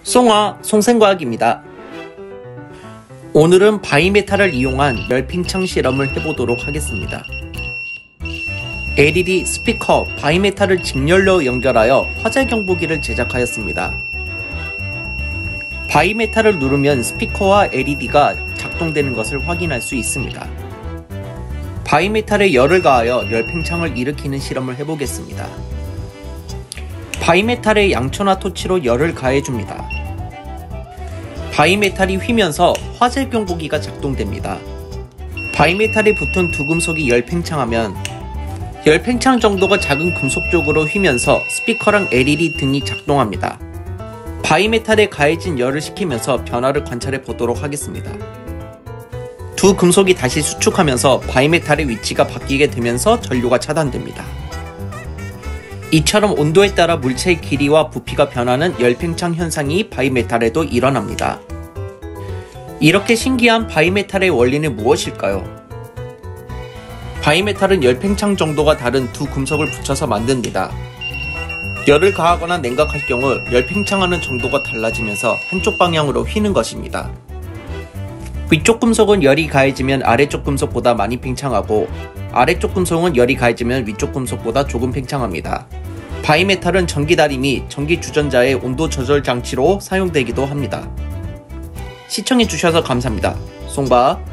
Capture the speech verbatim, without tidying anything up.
송화 송생과학입니다. 오늘은 바이메탈을 이용한 열팽창 실험을 해보도록 하겠습니다. 엘이디 스피커 바이메탈을 직렬로 연결하여 화재 경보기를 제작하였습니다. 바이메탈을 누르면 스피커와 엘이디가 작동되는 것을 확인할 수 있습니다. 바이메탈에 열을 가하여 열팽창을 일으키는 실험을 해보겠습니다. 바이메탈에 양초나 토치로 열을 가해줍니다. 바이메탈이 휘면서 화재 경보기가 작동됩니다. 바이메탈에 붙은 두 금속이 열팽창하면 열팽창 정도가 작은 금속 쪽으로 휘면서 스피커랑 엘이디 등이 작동합니다. 바이메탈에 가해진 열을 식히면서 변화를 관찰해 보도록 하겠습니다. 두 금속이 다시 수축하면서 바이메탈의 위치가 바뀌게 되면서 전류가 차단됩니다. 이처럼 온도에 따라 물체의 길이와 부피가 변하는 열팽창 현상이 바이메탈에도 일어납니다. 이렇게 신기한 바이메탈의 원리는 무엇일까요? 바이메탈은 열팽창 정도가 다른 두 금속을 붙여서 만듭니다. 열을 가하거나 냉각할 경우 열팽창하는 정도가 달라지면서 한쪽 방향으로 휘는 것입니다. 위쪽 금속은 열이 가해지면 아래쪽 금속보다 많이 팽창하고 아래쪽 금속은 열이 가해지면 위쪽 금속보다 조금 팽창합니다. 바이메탈은 전기다리 및 전기주전자의 온도 조절 장치로 사용되기도 합니다. 시청해주셔서 감사합니다. 송바